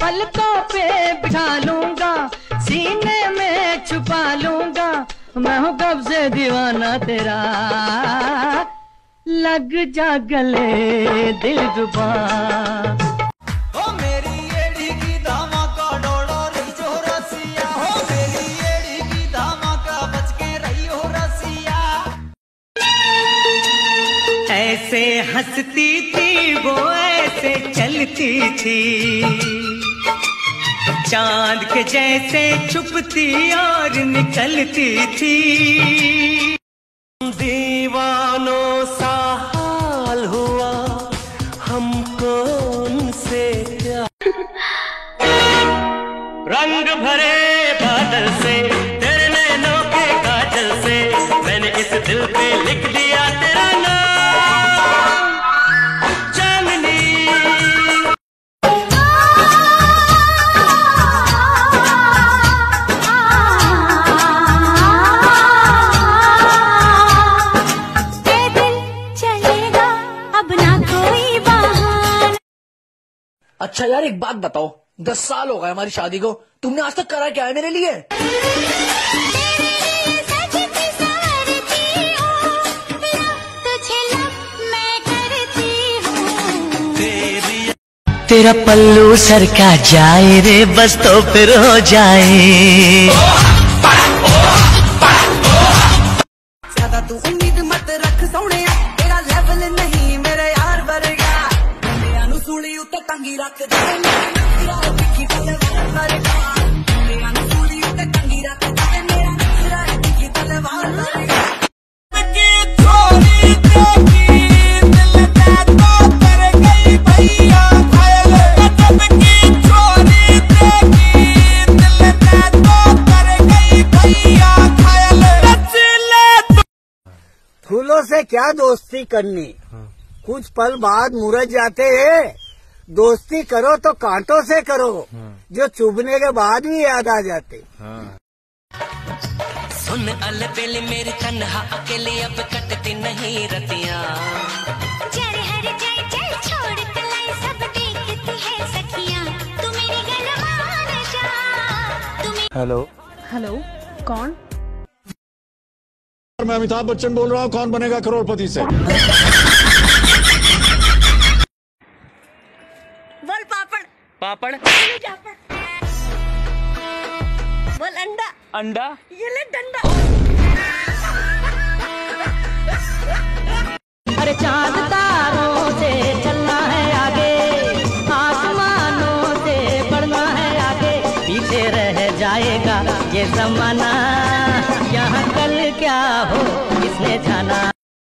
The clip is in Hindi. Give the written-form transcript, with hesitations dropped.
पलकों पे बिठा लूंगा, सीने में छुपा लूंगा, मैं हूँ कब से दीवाना तेरा, लग जा गले दिल रुबा। ओ मेरी एड़ी की दामा का डोडो रही जो रसिया, हो मेरी एड़ी की दामा का बच के रही हो रसिया। ऐसे हंसती थी वो ऐसे चलती थी, चांद के जैसे छुपती और निकलती थी। दीवानों सा हाल हुआ हमको उनसे क्या, रंग भरे बादल से तेरे नैनों के काजल से मैंने इस दिल पे लिख दिया तेरा नाम चांदनी। अच्छा यार एक बात बताओ, 10 साल हो गए हमारी शादी को, तुमने आज तक करा क्या है मेरे लिए? तेरा पल्लू सर का जाए रे बस तो फिर हो जाए। ज्यादा तू उम्मीद मत रख सोने, तेरा लेवल नहीं मेरे यार वर्गा, मेरा नु सूली उत्ते टंगी रख दे, मेरा दिखी तलवार वर्गा, मेरा नु सूली उत्ते टंगी रख दे, मेरा दिखी तलवार वर्गा। की छोरी देखी दिल का तो कर गई भैया घायल, गजब की छोरी देखी दिल का तो कर गई भैया घायल। फूलों से क्या दोस्ती करनी, कुछ पल बाद मुरझ जाते हैं। दोस्ती करो तो कांटों से करो, जो चुभने के बाद भी याद आ जाते। सुन अलबेली मेरी तन्हा अकेली अब कटती नहीं रतियां, चल हर जाए चल छोड़ कलाई सब देखती है सखियां, तू मेरी गल मान जा, तू हेलो हेलो कौन? मैं अमिताभ बच्चन बोल रहा हूँ, कौन बनेगा करोड़पति से? बोल पापड़ पापड़ बोल अंडा अंडा ये ले डंडा। अरे चांद तारों से चलना है आगे, आसमानों से बढ़ना है आगे, पीछे रह जाएगा ये जमाना, यहाँ कल क्या हो किसने जाना।